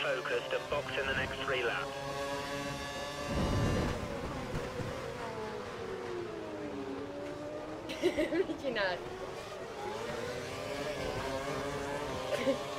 focused and box in the next 3 laps. Mit csinálsz?